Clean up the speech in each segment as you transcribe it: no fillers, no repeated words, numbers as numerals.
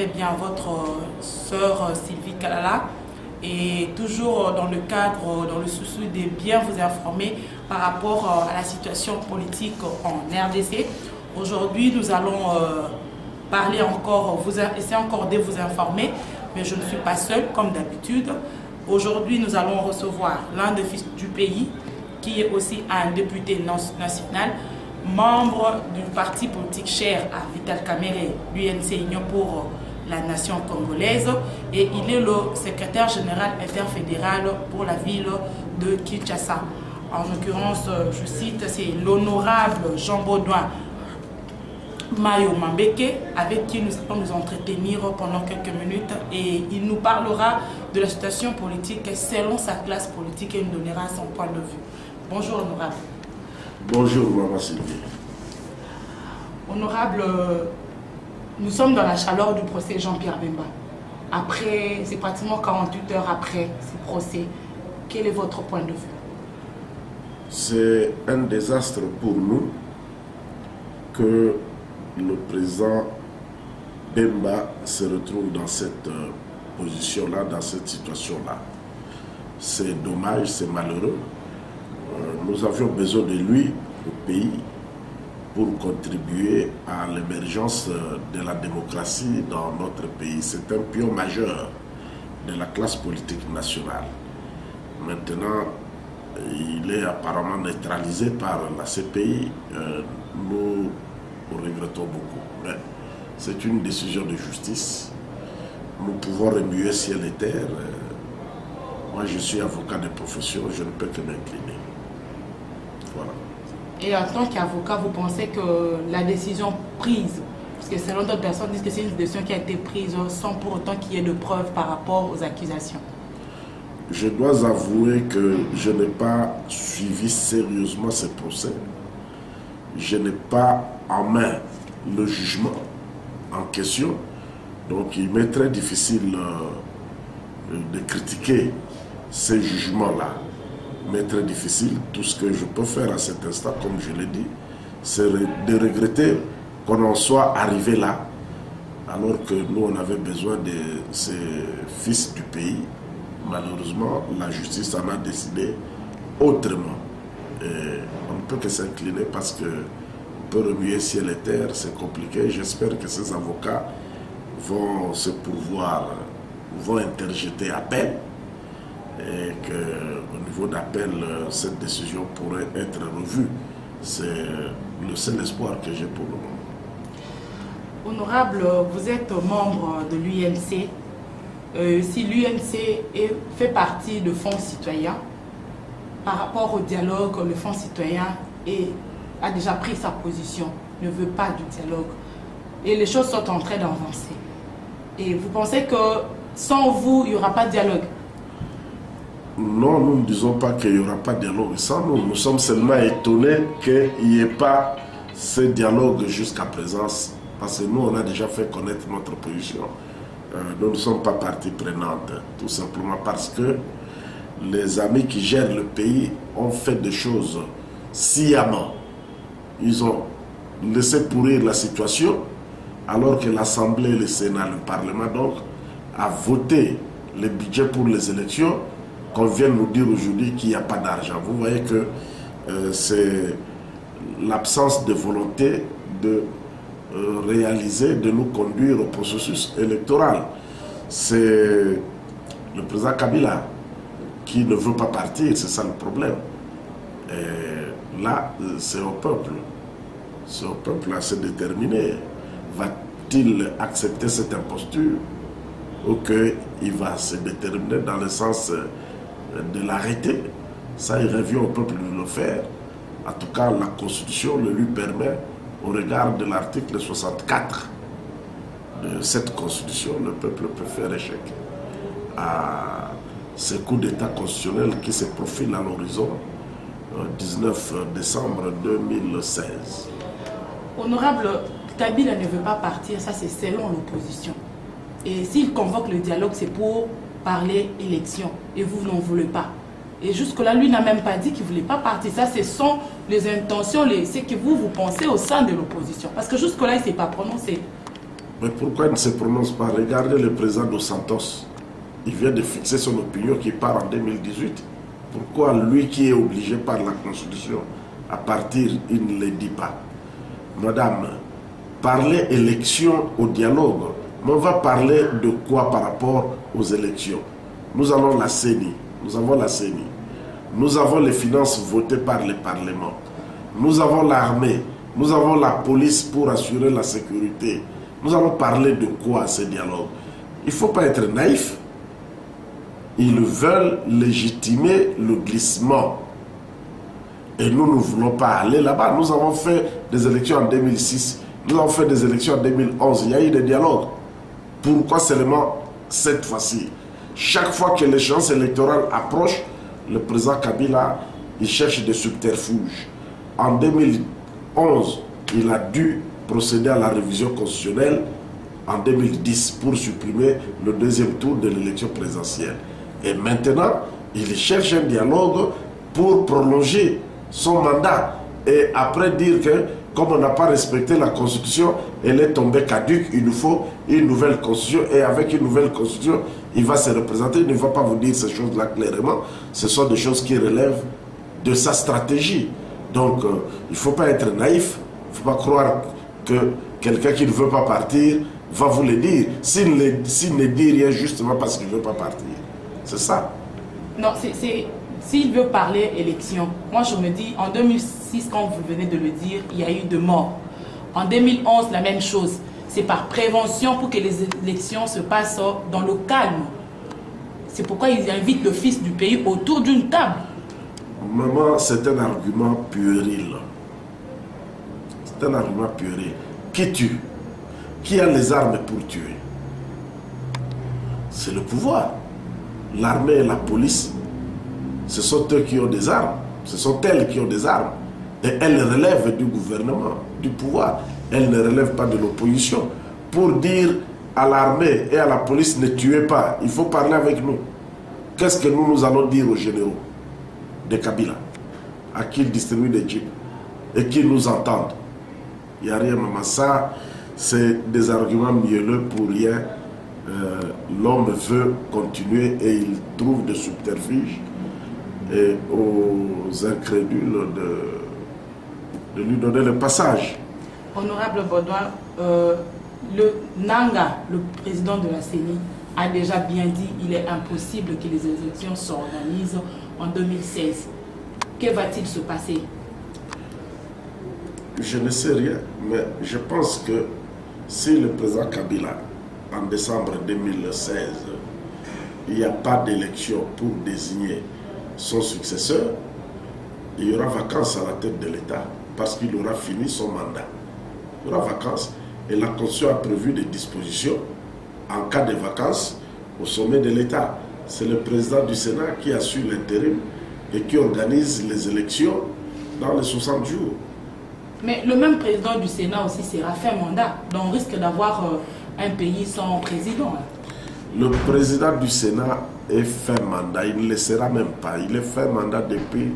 bel et bien votre sœur Sylvie Kalala, et toujours dans le cadre, dans le souci de bien vous informer par rapport à la situation politique en RDC. Aujourd'hui, nous allons parler encore, essayer encore de vous informer, mais je ne suis pas seule comme d'habitude. Aujourd'hui, nous allons recevoir l'un des fils du pays, qui est aussi un député national, membre du parti politique cher à Vital Kamerhe, l'UNC Union pour la nation congolaise, et il est le secrétaire général interfédéral pour la ville de Kinshasa. En l'occurrence, je cite, c'est l'honorable Jean-Baudouin Mayo Mambeke, avec qui nous allons nous entretenir pendant quelques minutes, et il nous parlera de la situation politique selon sa classe politique et nous donnera son point de vue. Bonjour honorable. Bonjour Maman Sylvie. Honorable, nous sommes dans la chaleur du procès Jean-Pierre Bemba. Après, c'est pratiquement 48 heures après ce procès. Quel est votre point de vue? C'est un désastre pour nous que le président Bemba se retrouve dans cette position-là, dans cette situation-là. C'est dommage, c'est malheureux. Nous avions besoin de lui au pays pour contribuer à l'émergence de la démocratie dans notre pays. C'est un pion majeur de la classe politique nationale. Maintenant, il est apparemment neutralisé par la CPI. Nous regrettons beaucoup. Mais c'est une décision de justice. Nous pouvons remuer ciel et terre. Moi, je suis avocat de profession, je ne peux que m'incliner. Voilà. Et en tant qu'avocat, vous pensez que la décision prise, parce que selon d'autres personnes disent que c'est une décision qui a été prise sans pour autant qu'il y ait de preuves par rapport aux accusations? Je dois avouer que je n'ai pas suivi sérieusement ce procès. Je n'ai pas en main le jugement en question. Donc il m'est très difficile de critiquer ces jugements-là. Mais très difficile. Tout ce que je peux faire à cet instant, comme je l'ai dit, c'est de regretter qu'on en soit arrivé là, alors que nous, on avait besoin de ces fils du pays. Malheureusement, la justice en a décidé autrement. Et on ne peut que s'incliner parce que on peut remuer ciel et terre, c'est compliqué. J'espère que ces avocats vont se pourvoir, vont interjeter appel, et qu'au niveau d'appel, cette décision pourrait être revue. C'est le seul espoir que j'ai pour le moment. Honorable, vous êtes membre de l'UNC. Si l'UNC fait partie de Fonds citoyens, par rapport au dialogue, le Fonds citoyen a déjà pris sa position, ne veut pas du dialogue. Et les choses sont en train d'avancer. Et vous pensez que sans vous, il n'y aura pas de dialogue? Non, nous ne disons pas qu'il n'y aura pas de dialogue sans nous. Nous sommes seulement étonnés qu'il n'y ait pas ce dialogue jusqu'à présent. Parce que nous, on a déjà fait connaître notre position. Nous ne sommes pas partie prenante, tout simplement parce que les amis qui gèrent le pays ont fait des choses sciemment. Ils ont laissé pourrir la situation, alors que l'Assemblée, le Sénat, le Parlement, donc, a voté le budget pour les élections, qu'on vient nous dire aujourd'hui qu'il n'y a pas d'argent. Vous voyez que c'est l'absence de volonté de réaliser, de nous conduire au processus électoral. C'est le président Kabila qui ne veut pas partir, c'est ça le problème. Et là, c'est au peuple. C'est au peuple à se déterminer. Va-t-il accepter cette imposture ou qu'il va se déterminer dans le sens de l'arrêter? Ça, il revient au peuple de le faire. En tout cas, la Constitution le lui permet, au regard de l'article 64 de cette Constitution. Le peuple peut faire échec à ce coup d'État constitutionnel qui se profile à l'horizon 19 décembre 2016. Honorable, Kabila ne veut pas partir, ça c'est selon l'opposition. Et s'il convoque le dialogue, c'est pour parler élection. Et vous n'en voulez pas. Et jusque-là, lui n'a même pas dit qu'il ne voulait pas partir. Ça, ce sont les intentions, ce que vous pensez au sein de l'opposition. Parce que jusque-là, il ne s'est pas prononcé. Mais pourquoi il ne se prononce pas? Regardez le président Dos Santos. Il vient de fixer son opinion qui part en 2018. Pourquoi lui qui est obligé par la Constitution à partir, il ne le dit pas? Madame, parler élection au dialogue, mais on va parler de quoi par rapport aux élections? Nous avons la CENI, nous avons la CENI, nous avons les finances votées par le Parlement, nous avons l'armée, nous avons la police pour assurer la sécurité. Nous allons parler de quoi à ce dialogue? Il ne faut pas être naïf. Ils veulent légitimer le glissement. Et nous ne voulons pas aller là-bas. Nous avons fait des élections en 2006. Nous avons fait des élections en 2011. Il y a eu des dialogues. Pourquoi seulement cette fois-ci? Chaque fois que l'échéance électorale approche, le président Kabila, il cherche des subterfuges. En 2011, il a dû procéder à la révision constitutionnelle en 2010 pour supprimer le deuxième tour de l'élection présidentielle. Et maintenant, il cherche un dialogue pour prolonger son mandat. Et après dire que, comme on n'a pas respecté la Constitution, elle est tombée caduque, il nous faut une nouvelle Constitution. Et avec une nouvelle Constitution, il va se représenter. Il ne va pas vous dire ces choses-là clairement. Ce sont des choses qui relèvent de sa stratégie. Donc, il ne faut pas être naïf. Il ne faut pas croire que quelqu'un qui ne veut pas partir va vous le dire. S'il ne dit rien justement parce qu'il ne veut pas partir. C'est ça. Non, s'il veut parler élection, moi je me dis, en 2006, quand vous venez de le dire, il y a eu de morts. En 2011, la même chose. C'est par prévention pour que les élections se passent dans le calme. C'est pourquoi ils invitent le fils du pays autour d'une table. Maman, c'est un argument puéril. C'est un argument puéril. Qui tue? Qui a les armes pour tuer? C'est le pouvoir. L'armée et la police, ce sont eux qui ont des armes. Ce sont elles qui ont des armes. Et elles relèvent du gouvernement, du pouvoir. Elles ne relèvent pas de l'opposition. Pour dire à l'armée et à la police, ne tuez pas, il faut parler avec nous. Qu'est-ce que nous allons dire aux généraux de Kabila, à qui ils distribuent des jeeps et qui nous entendent? Il n'y a rien, maman. Ça, c'est des arguments mielleux pour rien. L'homme veut continuer et il trouve des subterfuges et aux incrédules de lui donner le passage. Honorable Baudouin, le Nanga, le président de la CENI, a déjà bien dit qu'il est impossible que les élections s'organisent en 2016. Que va-t-il se passer? Je ne sais rien, mais je pense que si le président Kabila, en décembre 2016, il n'y a pas d'élection pour désigner son successeur, il y aura vacances à la tête de l'État parce qu'il aura fini son mandat. Il y aura vacances et la Constitution a prévu des dispositions en cas de vacances au sommet de l'État. C'est le président du Sénat qui assure l'intérim et qui organise les élections dans les 60 jours. Mais le même président du Sénat aussi sera fin mandat, donc on risque d'avoir un pays sans président. Le président du Sénat est fin mandat, il ne le sera même pas. Il est fin mandat depuis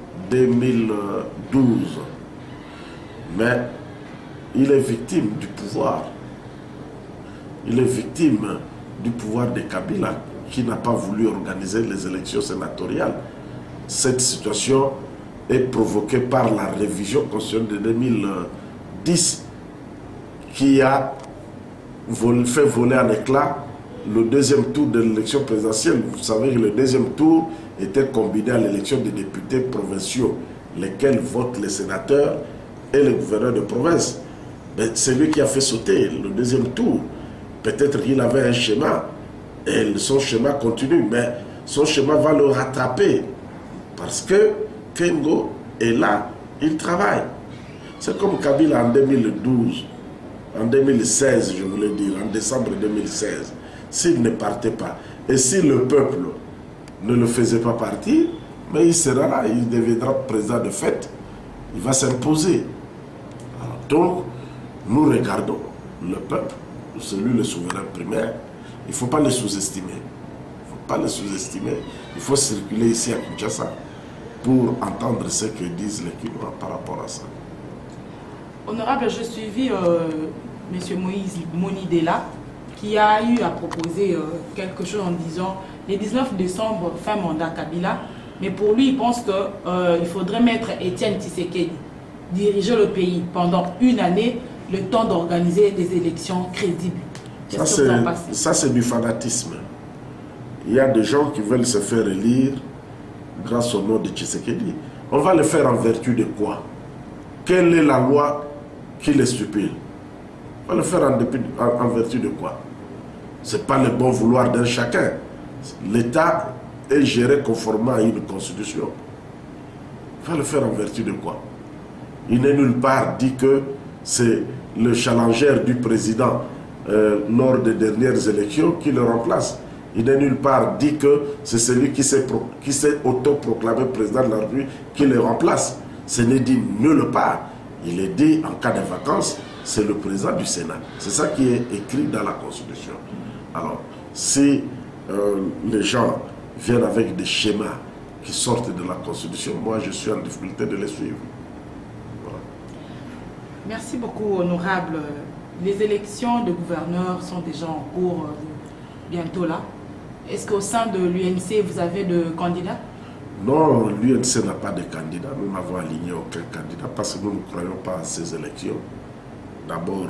2012. Mais il est victime du pouvoir. Il est victime du pouvoir de Kabila qui n'a pas voulu organiser les élections sénatoriales. Cette situation est provoquée par la révision constitutionnelle de 2010 qui a fait voler en éclat le deuxième tour de l'élection présidentielle. Vous savez que le deuxième tour était combiné à l'élection des députés provinciaux, lesquels votent les sénateurs et les gouverneurs de province. C'est lui qui a fait sauter le deuxième tour. Peut-être qu'il avait un schéma et son schéma continue, mais son schéma va le rattraper parce que Kengo est là, il travaille. C'est comme Kabila en 2012, en 2016, je voulais dire, en décembre 2016, s'il ne partait pas, et si le peuple ne le faisait pas partir, mais il sera là, il deviendra président de fait, il va s'imposer. Donc, nous regardons le peuple, celui le souverain primaire, il ne faut pas le sous-estimer. Il ne faut pas le sous-estimer. Il faut circuler ici à Kinshasa pour entendre ce que disent les Kinois par rapport à ça. Honorable, j'ai suivi M. Moïse Monidela, qui a eu à proposer quelque chose en disant le 19 décembre, fin mandat Kabila, mais pour lui, il pense qu'il faudrait mettre Étienne Tshisekedi diriger le pays pendant une année, le temps d'organiser des élections crédibles. Ça, c'est du fanatisme. Il y a des gens qui veulent se faire élire grâce au nom de Tshisekedi. On va le faire en vertu de quoi? Quelle est la loi qui les stipule? On va le faire en vertu de quoi? Ce n'est pas le bon vouloir d'un chacun. L'État est géré conformément à une constitution. Il va le faire en vertu de quoi? Il n'est nulle part dit que c'est le challenger du président lors des dernières élections qui le remplace. Il n'est nulle part dit que c'est celui qui s'est autoproclamé président de la République qui le remplace. Ce n'est dit nulle part. Il est dit en cas de vacances, c'est le président du Sénat. C'est ça qui est écrit dans la Constitution. Alors, si les gens viennent avec des schémas qui sortent de la Constitution, moi je suis en difficulté de les suivre. Voilà. Merci beaucoup, honorable. Les élections de gouverneurs sont déjà en cours bientôt là. Est-ce qu'au sein de l'UNC, vous avez de candidats? Non, l'UNC n'a pas de candidat. Nous n'avons aligné aucun candidat parce que nous ne croyons pas à ces élections. D'abord,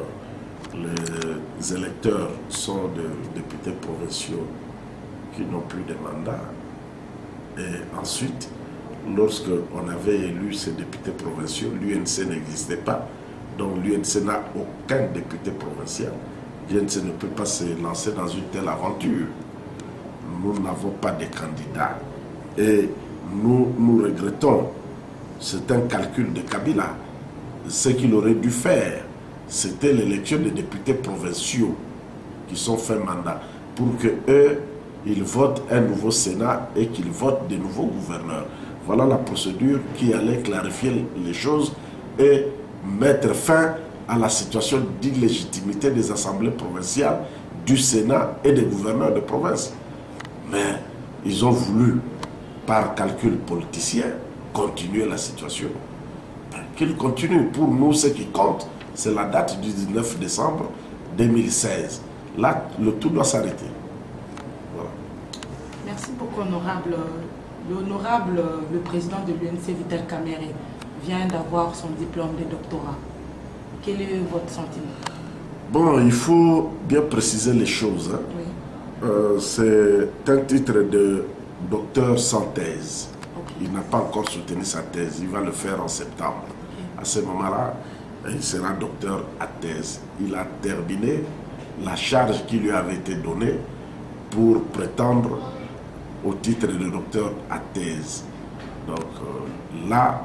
les électeurs sont des députés provinciaux qui n'ont plus de mandat. Et ensuite, lorsque on avait élu ces députés provinciaux, l'UNC n'existait pas. Donc l'UNC n'a aucun député provincial. L'UNC ne peut pas se lancer dans une telle aventure. Nous n'avons pas de candidats. Et nous regrettons, c'est un calcul de Kabila. Ce qu'il aurait dû faire, c'était l'élection des députés provinciaux qui sont faits mandat pour qu'eux, ils votent un nouveau Sénat et qu'ils votent des nouveaux gouverneurs. Voilà la procédure qui allait clarifier les choses et mettre fin à la situation d'illégitimité des assemblées provinciales, du Sénat et des gouverneurs de province. Mais ils ont voulu, par calcul politicien, continuer la situation. Qu'ils continuent. Pour nous, ce qui compte, c'est la date du 19 décembre 2016. Là, le tout doit s'arrêter. Voilà. Merci beaucoup, honorable. L'honorable, le président de l'UNC, Vital Kamerhe, vient d'avoir son diplôme de doctorat. Quel est votre sentiment? Bon, il faut bien préciser les choses. Hein. Oui. C'est un titre de docteur sans thèse. Okay. Il n'a pas encore soutenu sa thèse. Il va le faire en septembre. Okay. À ce moment-là, il sera docteur à thèse. Il a terminé la charge qui lui avait été donnée pour prétendre au titre de docteur à thèse. Donc là,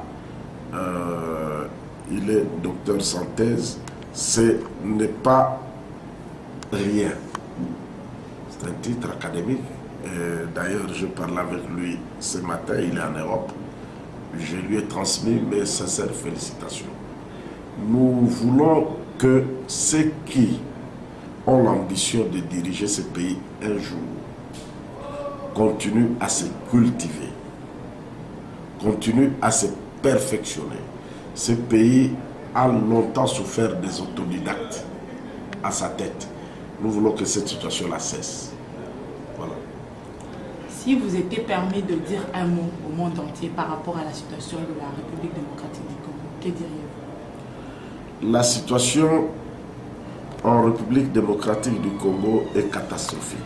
il est docteur sans thèse. Ce n'est pas rien. C'est un titre académique. D'ailleurs, je parlais avec lui ce matin, il est en Europe. Je lui ai transmis mes sincères félicitations. Nous voulons que ceux qui ont l'ambition de diriger ce pays un jour continuent à se cultiver, continuent à se perfectionner. Ce pays a longtemps souffert des autodidactes à sa tête. Nous voulons que cette situation-là cesse. Voilà. Si vous étiez permis de dire un mot au monde entier par rapport à la situation de la République démocratique du Congo, que diriez-vous? La situation en République démocratique du Congo est catastrophique.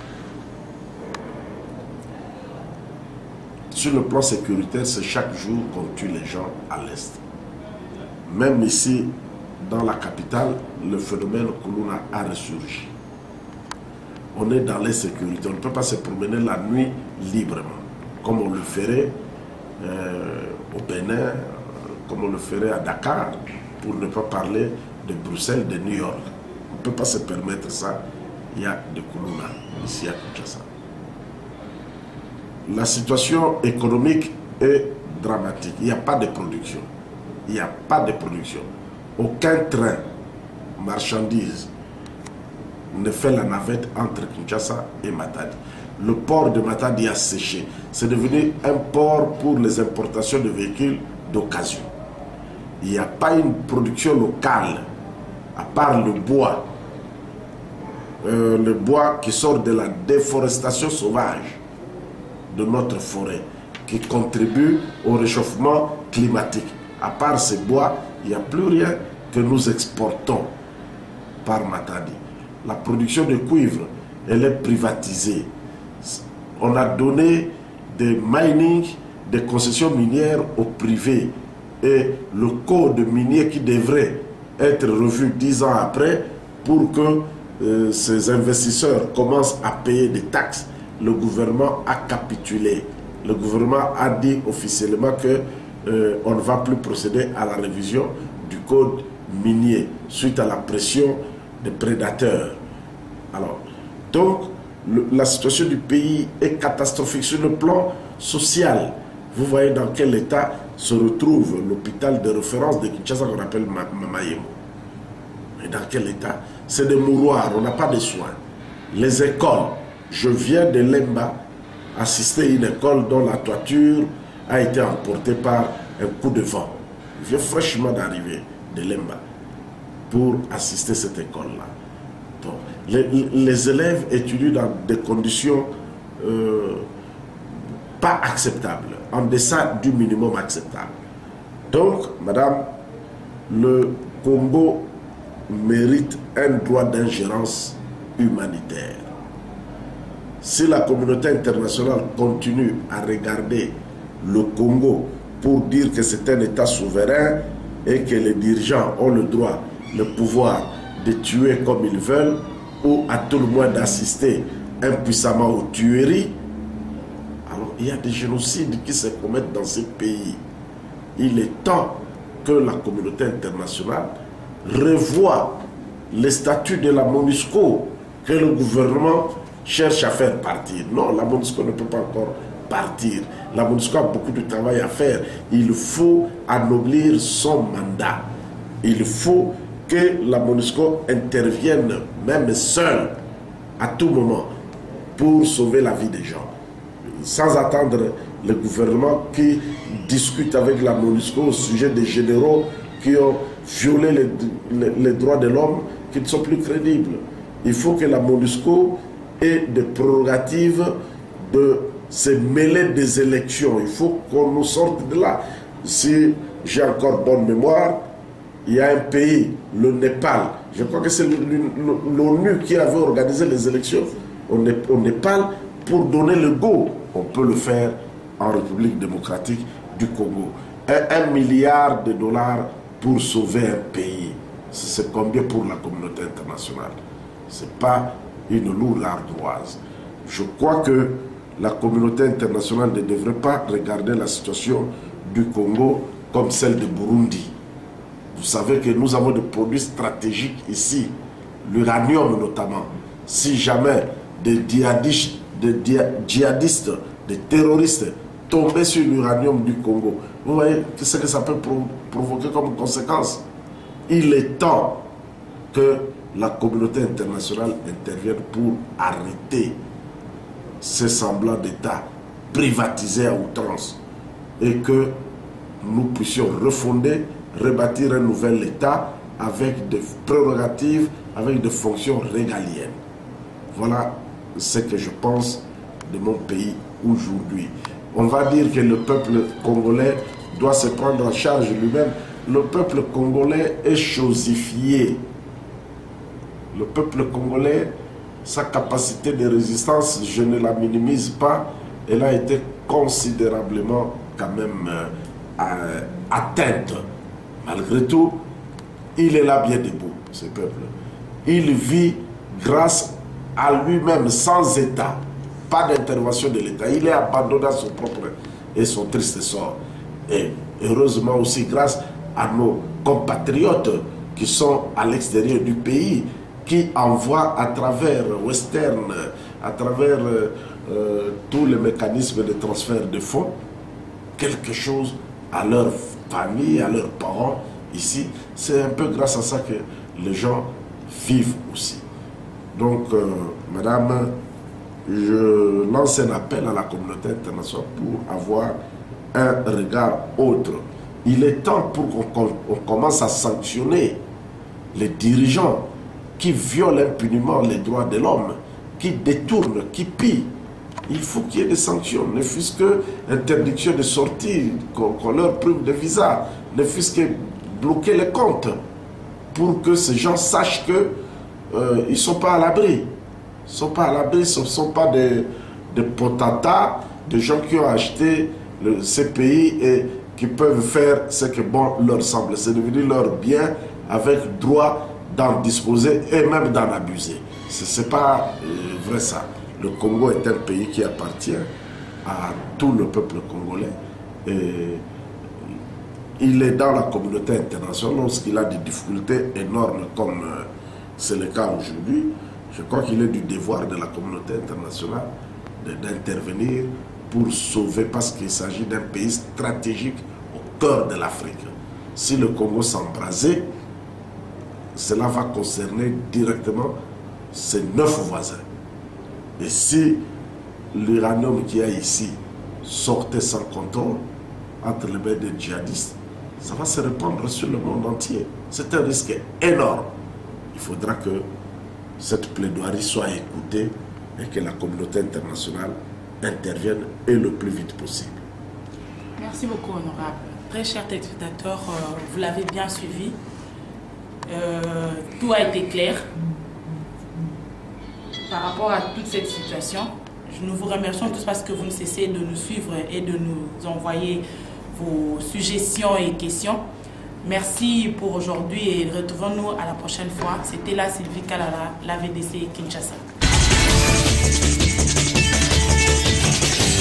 Sur le plan sécuritaire, c'est chaque jour qu'on tue les gens à l'Est. Même ici, dans la capitale, le phénomène Koulouna a ressurgi. On est dans l'insécurité. On ne peut pas se promener la nuit librement, comme on le ferait au Bénin, comme on le ferait à Dakar, pour ne pas parler de Bruxelles, de New York. On ne peut pas se permettre ça. Il y a de Koulouna ici à Kinshasa. La situation économique est dramatique. Il n'y a pas de production. Il n'y a pas de production. Aucun train, marchandise, ne fait la navette entre Kinshasa et Matadi. Le port de Matadi a séché. C'est devenu un port pour les importations de véhicules d'occasion. Il n'y a pas une production locale à part le bois qui sort de la déforestation sauvage de notre forêt, qui contribue au réchauffement climatique. À part ces bois, il n'y a plus rien que nous exportons par Matadi. La production de cuivre, elle est privatisée. On a donné des mining, des concessions minières au privé. Et le code minier qui devrait être revu 10 ans après pour que ces investisseurs commencent à payer des taxes, le gouvernement a capitulé. Le gouvernement a dit officiellement qu'on ne va plus procéder à la révision du code minier suite à la pression des prédateurs. Alors, donc, la situation du pays est catastrophique sur le plan social. Vous voyez dans quel état se retrouve l'hôpital de référence de Kinshasa qu'on appelle Mamayemo. Et dans quel état? C'est des mouroirs, on n'a pas de soins. Les écoles, je viens de Lemba, assister à une école dont la toiture a été emportée par un coup de vent. Je viens fraîchement d'arriver de Lemba pour assister à cette école-là. Les élèves étudient dans des conditions pas acceptables, en deçà du minimum acceptable. Donc, madame, le Congo mérite un droit d'ingérence humanitaire. Si la communauté internationale continue à regarder le Congo pour dire que c'est un État souverain et que les dirigeants ont le droit, le pouvoir de tuer comme ils veulent, ou à tout le moins d'assister impuissamment aux tueries, alors il y a des génocides qui se commettent dans ces pays. Il est temps que la communauté internationale revoie les statuts de la MONUSCO que le gouvernement cherche à faire partir. Non, la MONUSCO ne peut pas encore partir. La MONUSCO a beaucoup de travail à faire. Il faut anoblir son mandat. Il faut que la MONUSCO intervienne même seule à tout moment pour sauver la vie des gens. Sans attendre le gouvernement qui discute avec la MONUSCO au sujet des généraux qui ont violé les droits de l'homme, qui ne sont plus crédibles. Il faut que la MONUSCO ait des prérogatives de se mêler des élections. Il faut qu'on nous sorte de là. Si j'ai encore bonne mémoire, il y a un pays, le Népal, je crois que c'est l'ONU qui avait organisé les élections au Népal pour donner le go. On peut le faire en République démocratique du Congo. 1 milliard de dollars pour sauver un pays. C'est combien pour la communauté internationale? Ce n'est pas une lourde ardoise. Je crois que la communauté internationale ne devrait pas regarder la situation du Congo comme celle de Burundi. Vous savez que nous avons des produits stratégiques ici, l'uranium notamment. Si jamais des djihadistes, des terroristes tombaient sur l'uranium du Congo, vous voyez ce que ça peut provoquer comme conséquence. Il est temps que la communauté internationale intervienne pour arrêter ces semblants d'État privatisés à outrance et que nous puissions refonder, rebâtir un nouvel État avec des prérogatives, avec des fonctions régaliennes. Voilà ce que je pense de mon pays aujourd'hui. On va dire que le peuple congolais doit se prendre en charge lui-même. Le peuple congolais est chosifié. Le peuple congolais, sa capacité de résistance, je ne la minimise pas, elle a été considérablement quand même atteinte. Malgré tout, il est là bien debout, ce peuple. Il vit grâce à lui-même, sans État, pas d'intervention de l'État. Il est abandonné à son propre et son triste sort. Et heureusement aussi grâce à nos compatriotes qui sont à l'extérieur du pays, qui envoient à travers Western, à travers tous les mécanismes de transfert de fonds, quelque chose à leur famille, à leurs parents ici. C'est un peu grâce à ça que les gens vivent aussi. Donc, madame, je lance un appel à la communauté internationale pour avoir un regard autre. Il est temps pour qu'on commence à sanctionner les dirigeants qui violent impunément les droits de l'homme, qui détournent, qui pillent. Il faut qu'il y ait des sanctions, ne fût-ce que interdiction de sortie, qu'on leur prive de visa, ne fût-ce que bloquer les comptes, pour que ces gens sachent qu'ils ne sont pas à l'abri. Ils ne sont pas à l'abri, ce ne sont pas des potentats, des gens qui ont acheté ces pays et qui peuvent faire ce que bon leur semble. C'est devenu leur bien avec droit d'en disposer et même d'en abuser. Ce n'est pas vrai ça. Le Congo est un pays qui appartient à tout le peuple congolais. Et il est dans la communauté internationale lorsqu'il a des difficultés énormes comme c'est le cas aujourd'hui. Je crois qu'il est du devoir de la communauté internationale d'intervenir pour sauver, parce qu'il s'agit d'un pays stratégique au cœur de l'Afrique. Si le Congo s'embrasait, cela va concerner directement ses 9 voisins. Et si l'uranium qu'il y a ici sortait sans contrôle entre les mains des djihadistes, ça va se répandre sur le monde entier. C'est un risque énorme. Il faudra que cette plaidoirie soit écoutée et que la communauté internationale intervienne et le plus vite possible. Merci beaucoup, honorable. Très chers téléspectateurs, vous l'avez bien suivi. Tout a été clair par rapport à toute cette situation. Nous vous remercions tous parce que vous ne cessez de nous suivre et de nous envoyer vos suggestions et questions. Merci pour aujourd'hui et retrouvons-nous à la prochaine fois. C'était là Sylvie Kalala, la VDC Kinshasa.